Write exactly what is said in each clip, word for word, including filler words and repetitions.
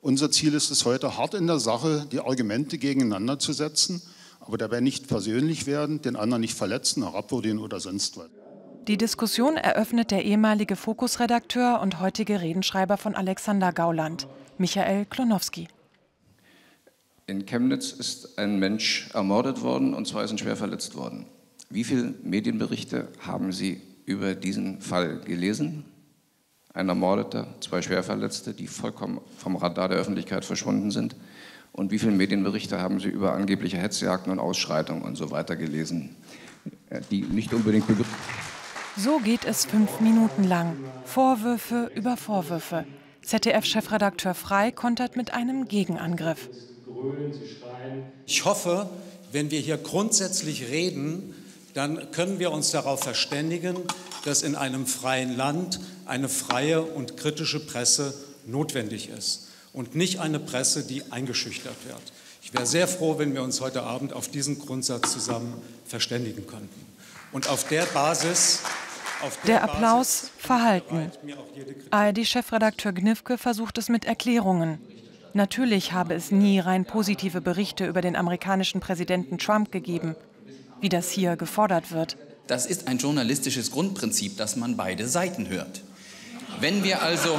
Unser Ziel ist es heute, hart in der Sache die Argumente gegeneinander zu setzen, aber dabei nicht persönlich werden, den anderen nicht verletzen, herabwürdigen oder sonst was. Die Diskussion eröffnet der ehemalige Fokus-Redakteur und heutige Redenschreiber von Alexander Gauland, Michael Klonowski. In Chemnitz ist ein Mensch ermordet worden und zwei sind schwer verletzt worden. Wie viele Medienberichte haben Sie über diesen Fall gelesen? Ein Ermordeter, zwei Schwerverletzte, die vollkommen vom Radar der Öffentlichkeit verschwunden sind. Und wie viele Medienberichte haben Sie über angebliche Hetzjagden und Ausschreitungen und so weiter gelesen, die nicht unbedingt begründet? So geht es fünf Minuten lang. Vorwürfe über Vorwürfe. Z D F-Chefredakteur Frey kontert mit einem Gegenangriff. Ich hoffe, wenn wir hier grundsätzlich reden, dann können wir uns darauf verständigen, dass in einem freien Land eine freie und kritische Presse notwendig ist und nicht eine Presse, die eingeschüchtert wird. Ich wäre sehr froh, wenn wir uns heute Abend auf diesen Grundsatz zusammen verständigen könnten. Und auf der Basis... Auf der, der Applaus verhalten. A R D-Chefredakteur Gnifke versucht es mit Erklärungen. Natürlich habe es nie rein positive Berichte über den amerikanischen Präsidenten Trump gegeben, wie das hier gefordert wird. Das ist ein journalistisches Grundprinzip, dass man beide Seiten hört. Wenn wir also...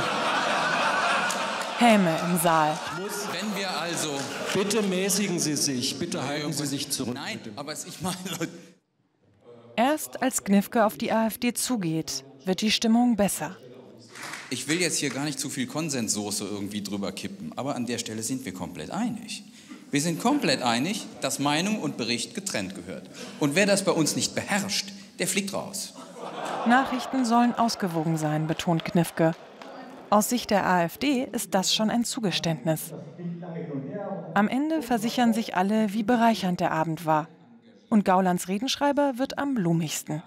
Häme im Saal. Wenn wir also... Bitte mäßigen Sie sich, bitte halten Sie sich zurück. Nein, aber ich meine... Erst als Gnifke auf die AfD zugeht, wird die Stimmung besser. Ich will jetzt hier gar nicht zu viel Konsenssoße irgendwie drüber kippen, aber an der Stelle sind wir komplett einig. Wir sind komplett einig, dass Meinung und Bericht getrennt gehört. Und wer das bei uns nicht beherrscht, der fliegt raus. Nachrichten sollen ausgewogen sein, betont Gnifke. Aus Sicht der AfD ist das schon ein Zugeständnis. Am Ende versichern sich alle, wie bereichernd der Abend war. Und Gaulands Redenschreiber wird am blumigsten.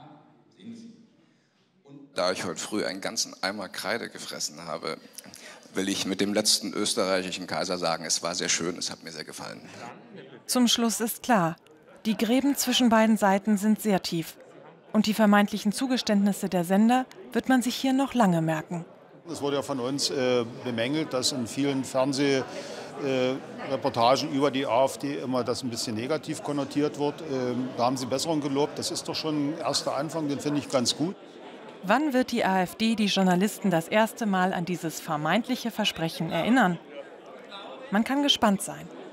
Da ich heute früh einen ganzen Eimer Kreide gefressen habe, will ich mit dem letzten österreichischen Kaiser sagen, es war sehr schön, es hat mir sehr gefallen. Zum Schluss ist klar, die Gräben zwischen beiden Seiten sind sehr tief. Und die vermeintlichen Zugeständnisse der Sender wird man sich hier noch lange merken. Es wurde ja von uns äh, bemängelt, dass in vielen Fernsehreportagen äh, über die AfD immer das ein bisschen negativ konnotiert wird. Ähm, da haben Sie Besserung gelobt. Das ist doch schon ein erster Anfang, den finde ich ganz gut. Wann wird die AfD die Journalisten das erste Mal an dieses vermeintliche Versprechen erinnern? Man kann gespannt sein.